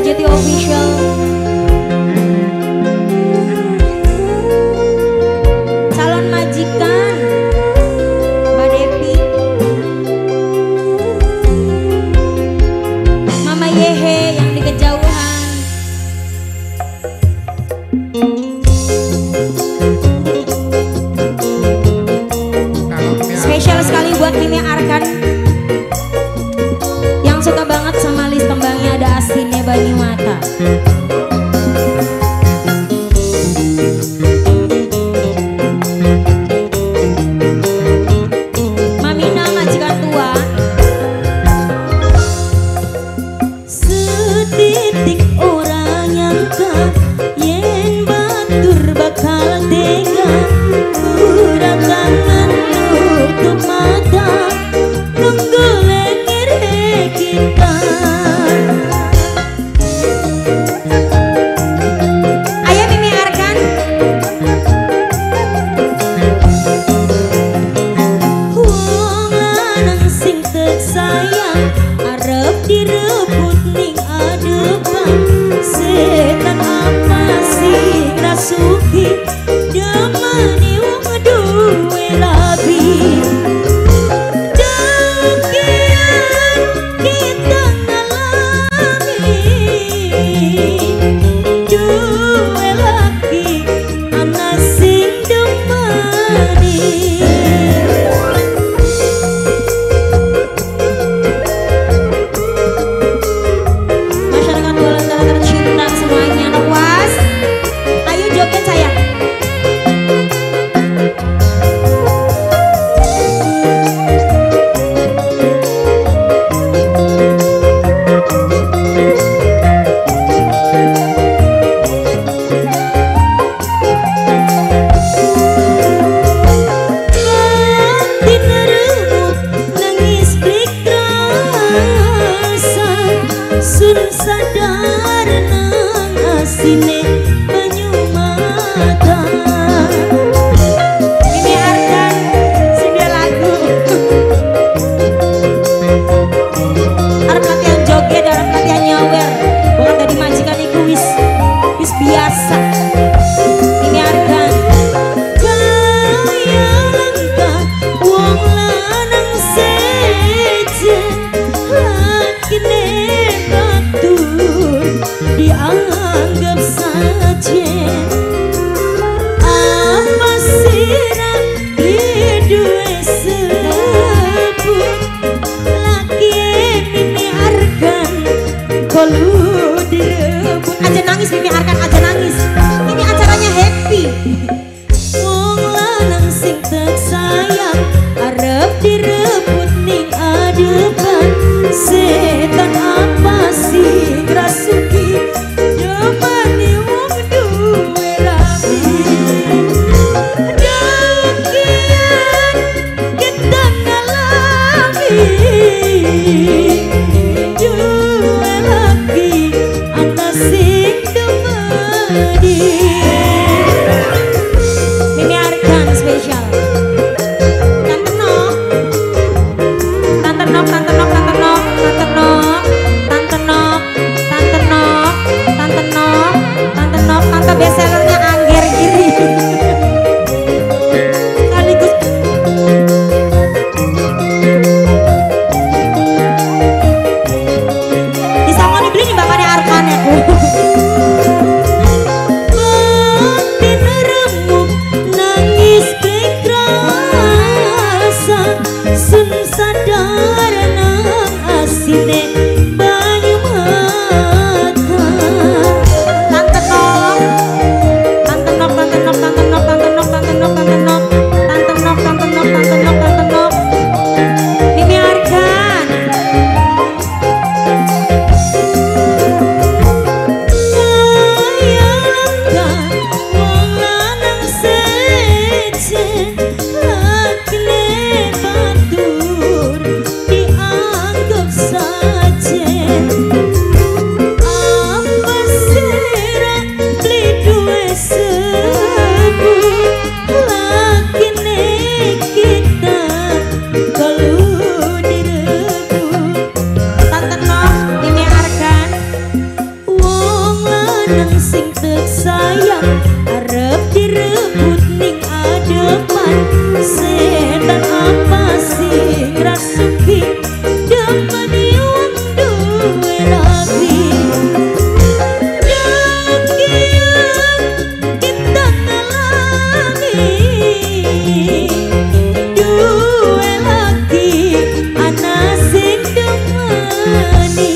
Jati Official. Calon majikan Mbak Devi, Mama Yehe yang di kejauhan. Spesial sekali buat Mimi Arkan yang suka banget sama list kembangnya, ada asinnya Banyu Mata. Mamina majikan tua. Setitik orang nyangka yen batur bakal tega, kurang tangan nutup mata nunggu lengir kita. Ayah Mimi Arkan. Wong lanang sing tersayang arep direbut ning adepan, setan apa sih rasuki demani wong duwe labi. Dakian kita ngalami duwe laki ana sing demani. Masyarakat Walanda tercinta semuanya, puas. Ayo joget sayang. Nangis bikrasa sun sadar nang asine banyu mata. Mimi Arkan 9 lagu. Arep latihan joget, arep latihan nyawer. Bukan tadi majikan iku wis biasa. Mimi Arkan. Kaya langka wong lanang sejen, lakine batur dianggap sajen. Apa sira duwe sebut laki Mimi Arkan kolu direbut. Aja nangis Mimi Arkan, aja nangis. Ini acaranya happy. Wong lanang sing tersayang arep direbut ning adepan, setan apa sih rasuki demani wong duwe rabi. Dakian kita ngalami duwe laki ana sing demani. sayang arep direbut ning adepan setan apa sing rasuki demen wong duwe rapi dakian kita ngalami duwe laki ana sing demeni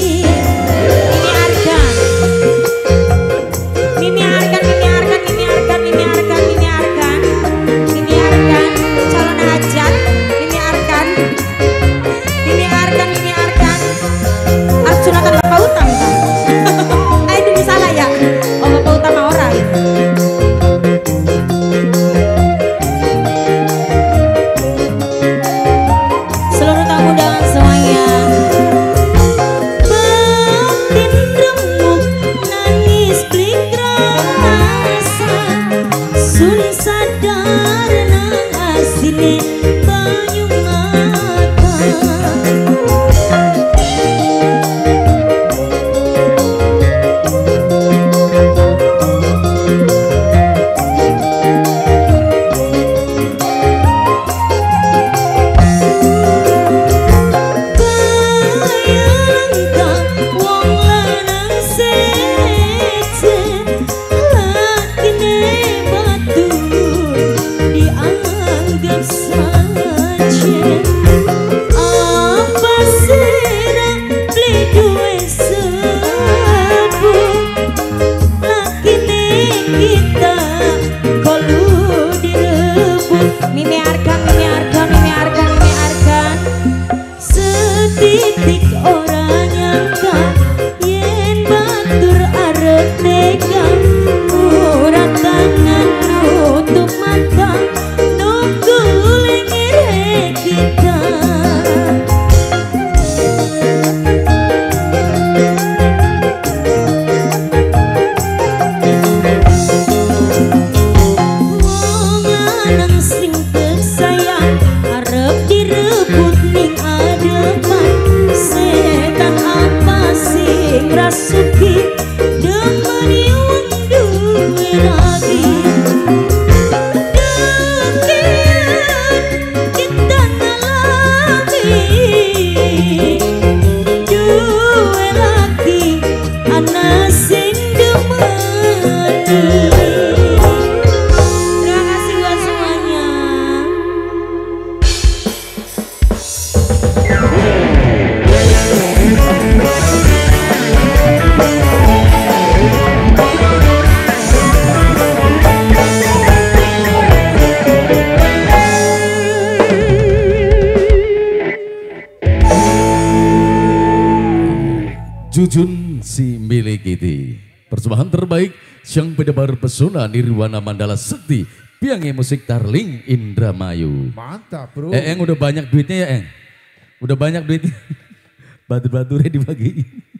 Jujun si milik itu. Persembahan terbaik yang bedebar pesona Nirwana Mandala Sekti. Piangi musik Darling Indramayu. Mantap bro. Eng udah banyak duitnya ya Eng? Udah banyak duitnya. Batu-baturnya dibagi.